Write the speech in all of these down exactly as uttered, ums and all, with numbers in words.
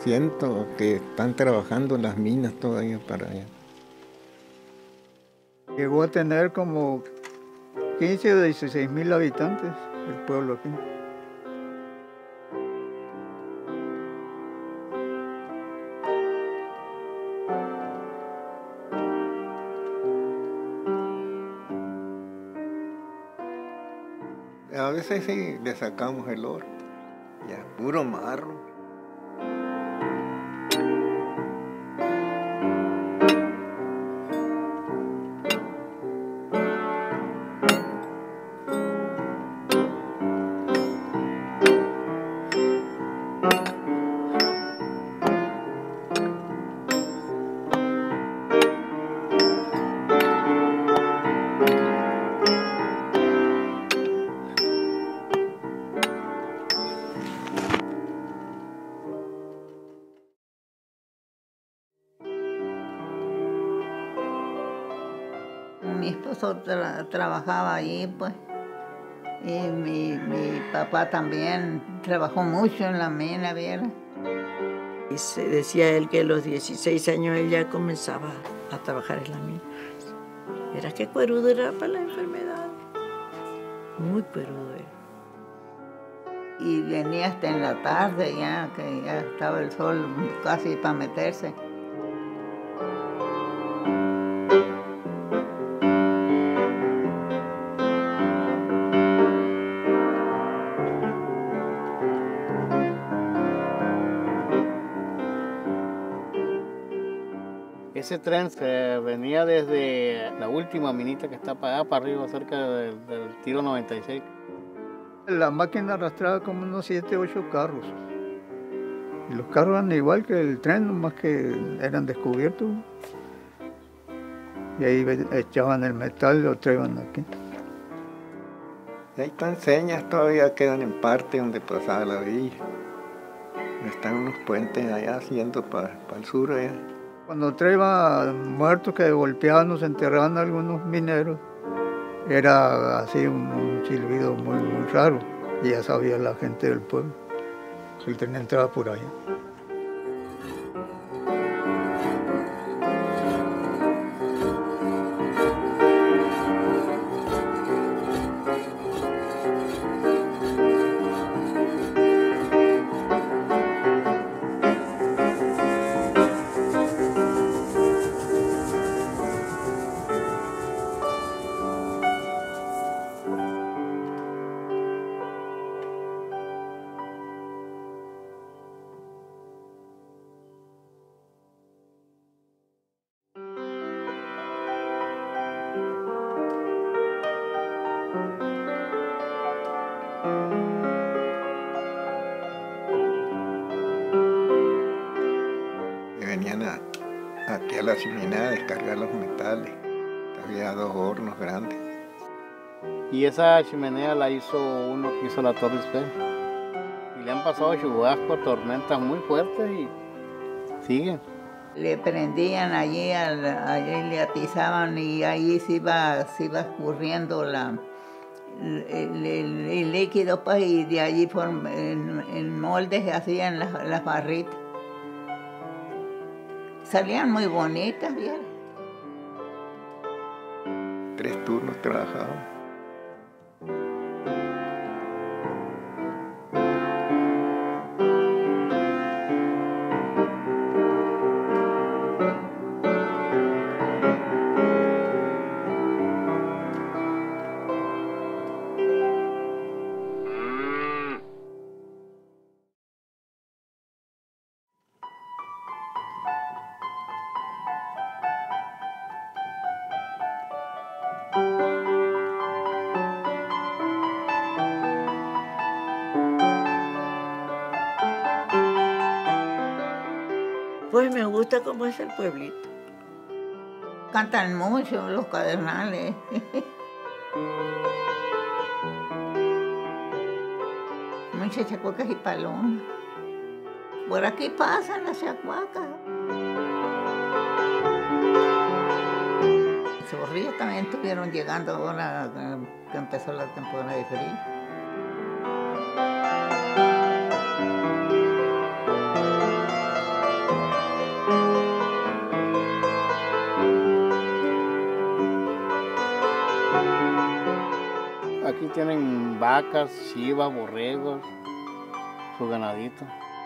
Siento que están trabajando en las minas todavía para allá. Llegó a tener como quince o dieciséis mil habitantes el pueblo aquí. A veces sí le sacamos el oro, ya, puro marro. Mi esposo tra trabajaba allí, pues, y mi, mi papá también trabajó mucho en la mina, ¿verdad? Y se decía él que a los dieciséis años él ya comenzaba a trabajar en la mina. Era que cuerudo era para la enfermedad, muy cuerudo era. Y venía hasta en la tarde ya, que ya estaba el sol casi para meterse. Ese tren se venía desde la última minita que está para allá, para arriba, cerca del, del Tiro noventa y seis. La máquina arrastraba como unos siete, ocho carros. Y los carros eran igual que el tren, nomás que eran descubiertos. Y ahí echaban el metal y lo traían aquí. Y ahí están señas, todavía quedan en parte donde pasaba la villa. Están unos puentes allá haciendo para, para el sur allá. Cuando traían muertos que golpeaban o se enterraban algunos mineros, era así un, un silbido muy, muy raro. Y ya sabía la gente del pueblo. El tren entraba por ahí. Venían a, aquí a la chimenea a descargar los metales. Había dos hornos grandes. Y esa chimenea la hizo uno que hizo la Torre Eiffel. Y le han pasado chubascos, tormentas muy fuertes y siguen. Le prendían allí, al, allí le atizaban y ahí se iba, se iba escurriendo la, el, el, el líquido, pues, y de allí por, en, en moldes se hacían las, las barritas. Salían muy bonitas, ¿bien? Tres turnos trabajaban. Pues me gusta cómo es el pueblito. Cantan mucho los cadernales. Muchas chacuacas y palomas. Por aquí pasan las chacuacas. Zorrillos también estuvieron llegando ahora que empezó la temporada de frío. aquí tienen vacas, chivas, borregos, su ganadito.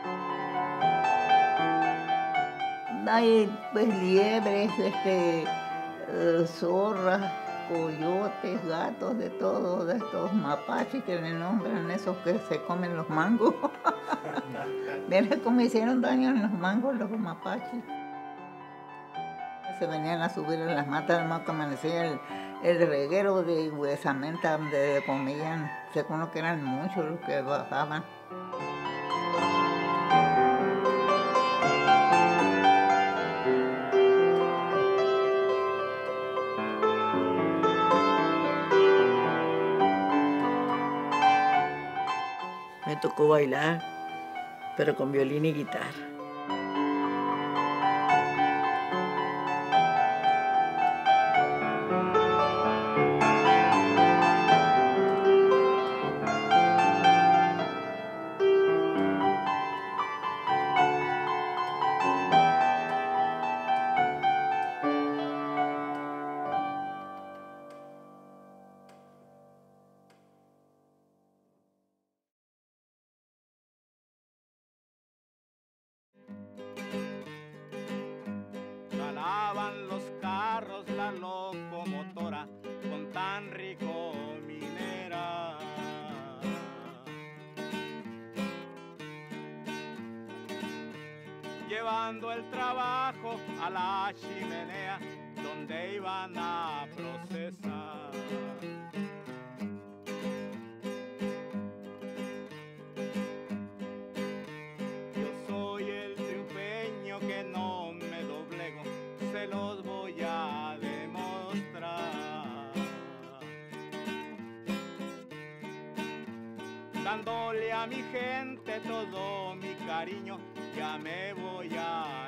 Hay pues liebres, este, eh, zorras, coyotes, gatos, de todo, de estos mapaches que le nombran, esos que se comen los mangos. Mira cómo hicieron daño en los mangos los mapaches. Se venían a subir a las matas, además que amanecía el, el reguero de huesamenta donde comían, según que eran muchos los que bajaban. Me tocó bailar, pero con violín y guitarra. Jalaban los carros la locomotora con tan rico minera. Llevando el trabajo a la chimenea donde iban a procesar. Yo soy el triunfeño que no me doblego, se los voy a demostrar. Dándole a mi gente todo mi cariño, ya me voy a